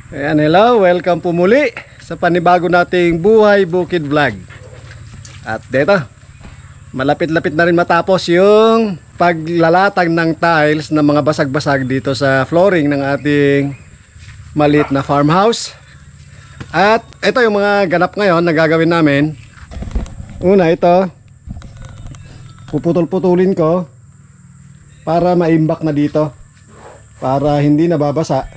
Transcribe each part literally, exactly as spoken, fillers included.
Ayan, hello, welcome po muli sa panibago nating Buhay Bukid Vlog. At dito, malapit-lapit na rin matapos yung paglalatag ng tiles ng mga basag-basag dito sa flooring ng ating maliit na farmhouse. At ito yung mga ganap ngayon na gagawin namin. Una, ito, puputol-putulin ko para maimbak na dito, para hindi nababasa.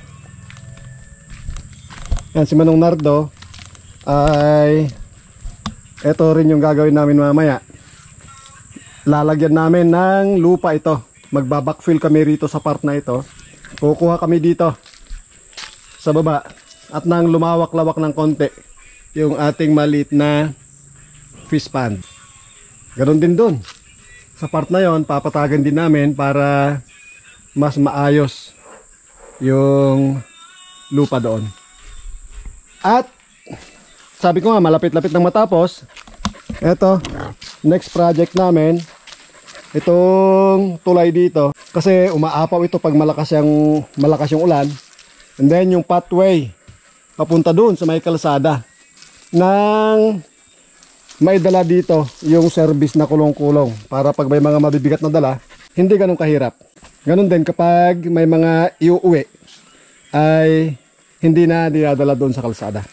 Yan, si Manong Nardo ay ito rin yung gagawin namin mamaya. Lalagyan namin ng lupa ito. Magbabackfill kami rito sa part na ito. Kukuha kami dito sa baba at nang lumawak-lawak ng konti yung ating maliit na fish pond. Ganon din dun. Sa part na yon, papatagan din namin para mas maayos yung lupa doon. At sabi ko nga, malapit-lapit nang matapos. Ito, next project namin, itong tulay dito, kasi umaapaw ito pag malakas yung, malakas yung ulan. And then yung pathway papunta dun sa may kalsada, nang may dala dito yung service na kulong-kulong, para pag may mga mabibigat na dala, hindi ganun kahirap. Ganun din kapag may mga iuuwi, ay hindi na dinadala doon sa kalsada.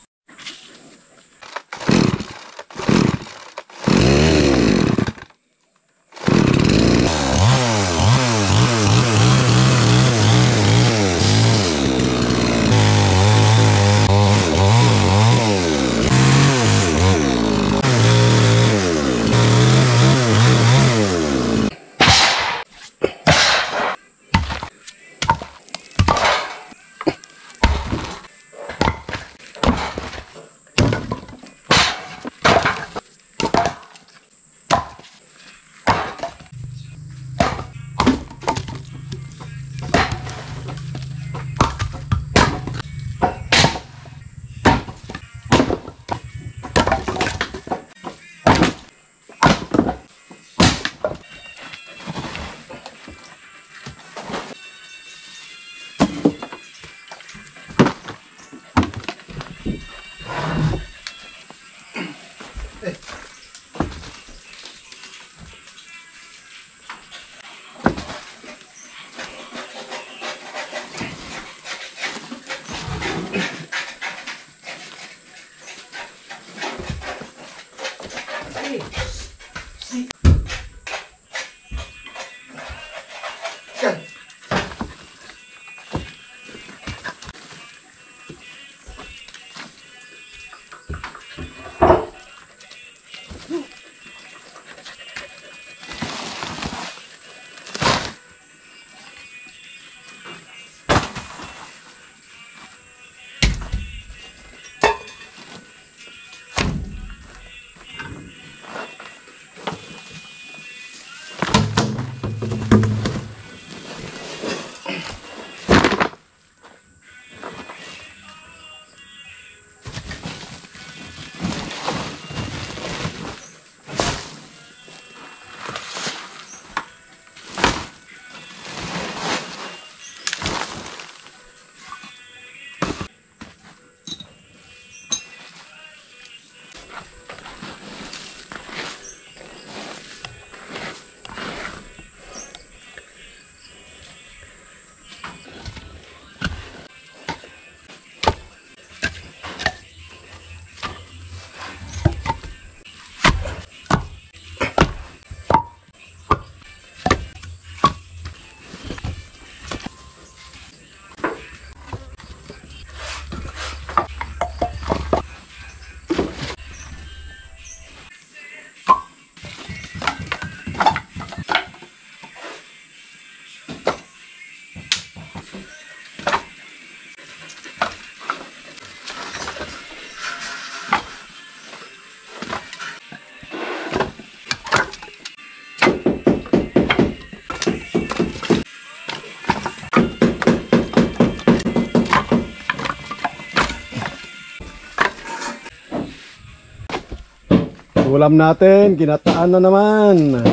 Ulam natin, ginataan na naman.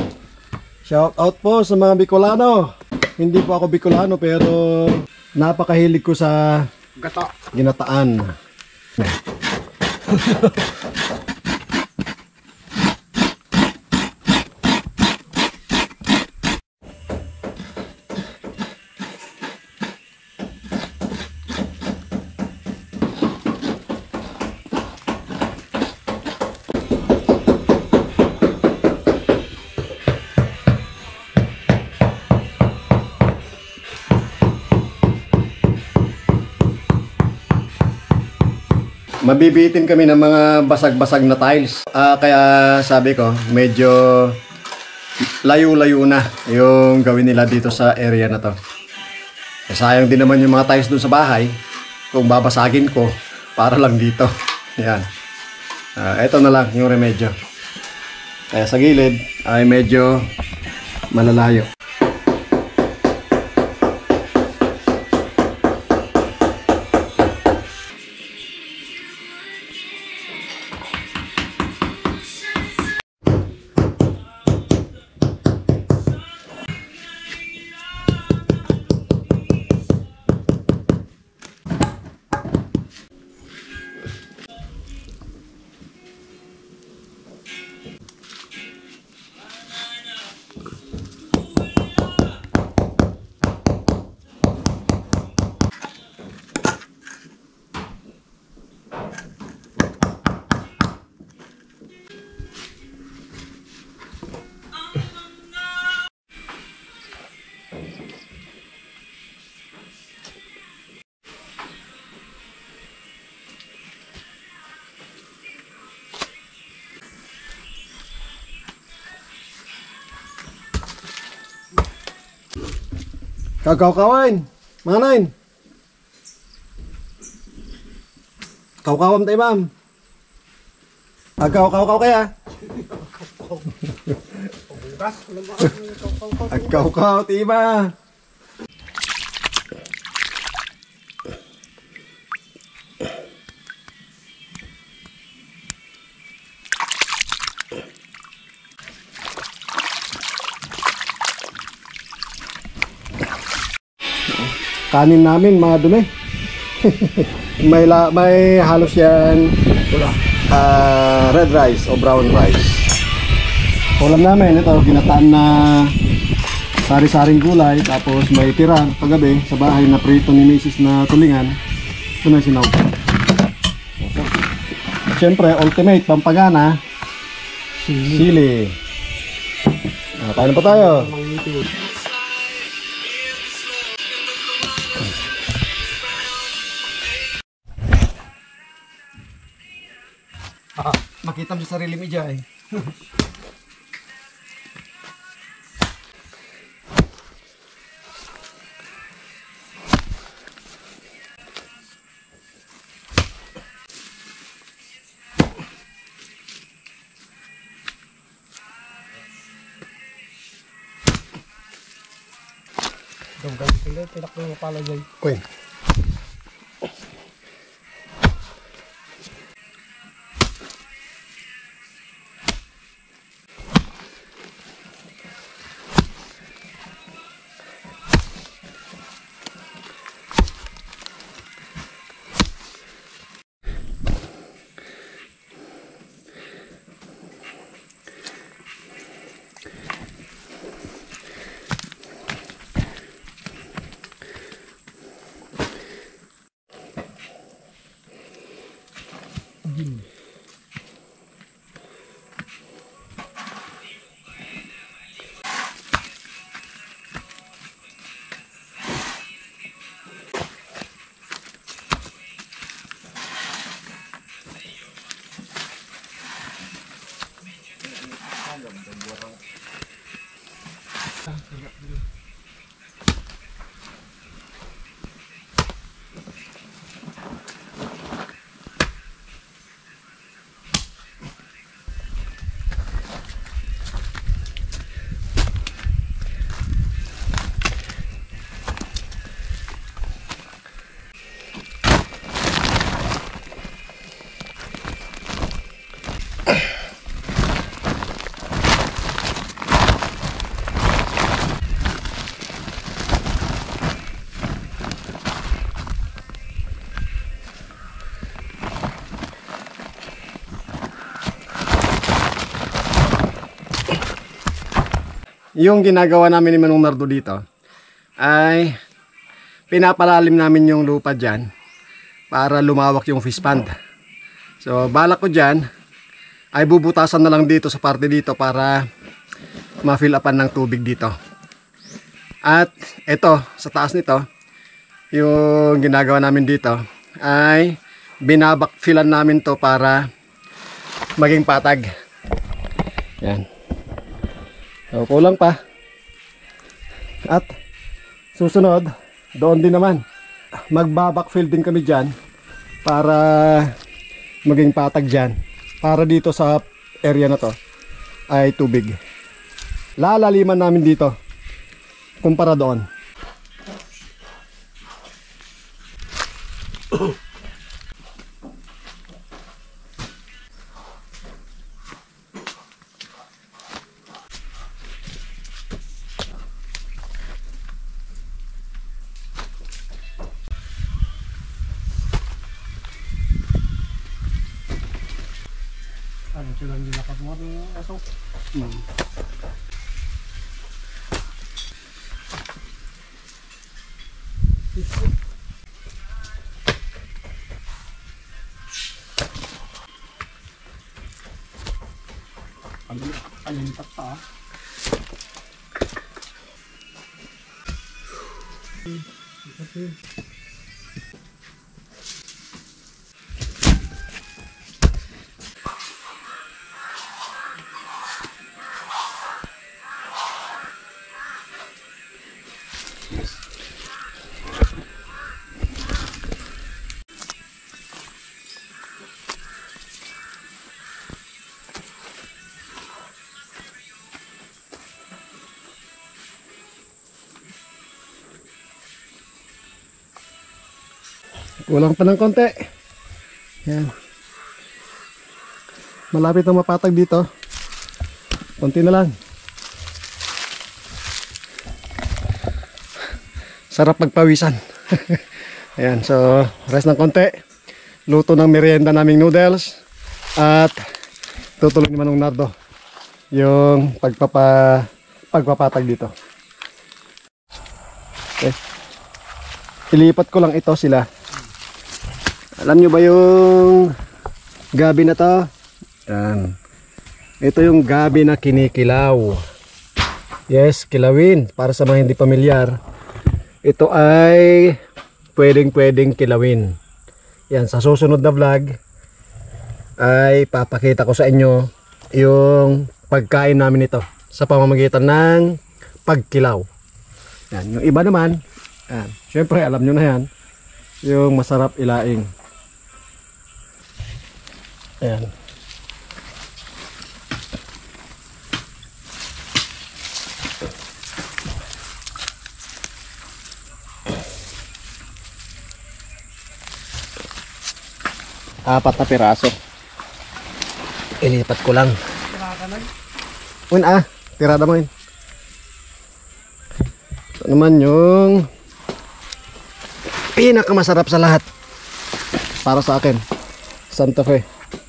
Shout out po sa mga Bicolano. Hindi po ako Bicolano pero napakahilig ko sa Gata. Ginataan. Mabibitin kami ng mga basag-basag na tiles. Uh, kaya sabi ko, medyo layo-layo na yung gawin nila dito sa area na to. Eh, sayang din naman yung mga tiles dun sa bahay kung babasagin ko para lang dito. Yan. Uh, eto na lang yung remedyo. Kaya sa gilid ay medyo malalayo. Kakaw-kawain, mga nain. Kaw-kawam tayo, ma'am. Agaw-kaw-kaw kaya. Agaw-kaw, tiba. Kanin namin madumi. may la, may halos yan uh, red rice o brown rice. Ulam namin ito, ginataan na sari-saring gulay, tapos may tira paggabi sa bahay na prito ni Missus na tulingan. Ito na sinaw. Siyempre ultimate pampagana, sili, sili. Ah, paano pa tayo? Ah, makita mo sa sarili mo dyan eh. Dunggan sila, tinak na pala dyan. Uy. Hmm. yung ginagawa namin ni Manong Nardo dito ay pinapalalim namin yung lupa dyan para lumawak yung fish pond. So balak ko dyan ay bubutasan na lang dito sa parte dito para ma-fill upan ng tubig dito. At ito sa taas nito, yung ginagawa namin dito ay binabakfilan namin to para maging patag. Yan. So kulang pa. At susunod doon din naman magbabakfill din kami dyan para maging patag dyan, para dito sa area na to ay tubig. Lalaliman namin dito kumpara doon. Ano sila hindi nakagawa ng aso? Hmm. Alimutak pa ah. Kulang pa ng konti. Yan. Malapit na mapatag dito. Konti na lang. Sarap magpawisan. Ayan, so rest ng konti. Luto ng merienda naming noodles. At tutuloy ni Manong Nardo yung pagpapa, pagpapatag dito. Okay. Ilipat ko lang ito sila. Alam nyo ba yung gabi na to? Yan. Ito yung gabi na kinikilaw. Yes, kilawin. Para sa mga hindi pamilyar, ito ay pwedeng pwedeng kilawin. Yan, sa susunod na vlog ay papakita ko sa inyo yung pagkain namin ito sa pamamagitan ng pagkilaw. Yan, yung iba naman, yan, syempre alam nyo na yan, yung masarap ilaing. Ayan. Apat na piraso. Ilipat ko lang. Un ah, tirada mo yun. Ito naman yung pinakamasarap sa lahat para sa akin, Santa Fe.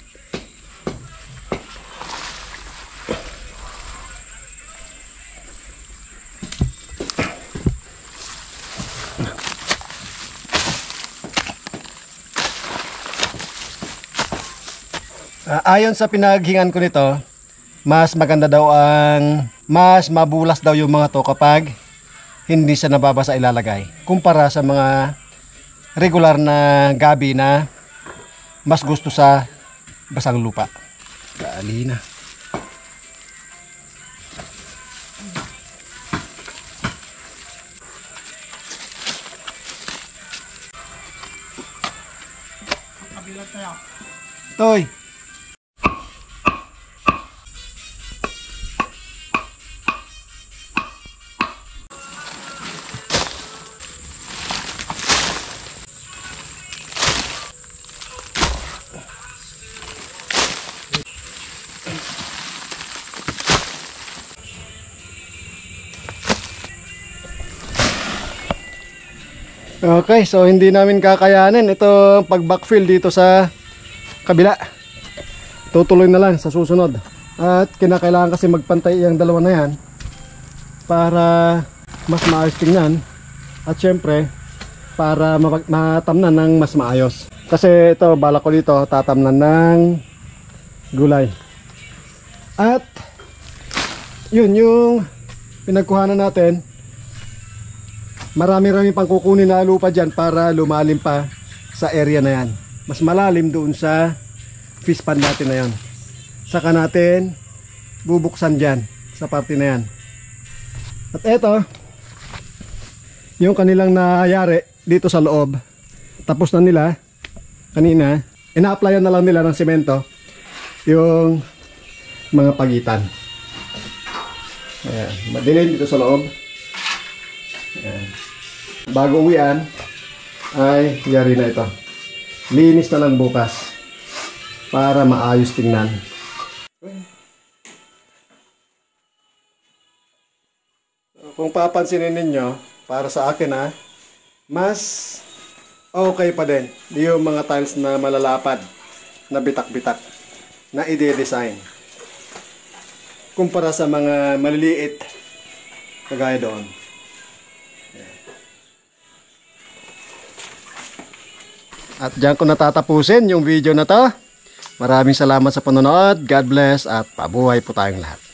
Uh, ayon sa pinaghingan ko nito, mas maganda daw ang, mas mabulas daw yung mga to kapag hindi siya nababasa ilalagay kumpara sa mga regular na gabi na mas gusto sa basang lupa. Dali na. Toy. Okay, so hindi namin kakayanin ito pag-backfill dito sa kabila. Tutuloy na lang sa susunod. At kinakailangan kasi magpantay yung dalawa na yan para mas maayos tingnan at syempre para mapag- matamnan ng mas maayos. Kasi ito, balak ko dito tatamnan ng gulay. At yun yung pinagkuhanan natin. Marami-rami pang kukunin na lupa dyan para lumalim pa sa area na yan. Mas malalim doon sa fish pond natin na yan. Saka natin bubuksan dyan sa parte na yan. At eto, yung kanilang nayari dito sa loob. Tapos na nila kanina, ina-applyan na lang nila ng semento yung mga pagitan. Ayan, madilim dito sa loob. Ayan. Bago uwian ay yari na ito. Linis na lang bukas para maayos tingnan. Kung papansinin ninyo, para sa akin ha, mas okay pa din yung mga tiles na malalapad na bitak-bitak na i-design kumpara sa mga maliliit kagaya doon. At diyan ko natatapusin yung video na to. Maraming salamat sa panonood. God bless at pabuhay po tayong lahat.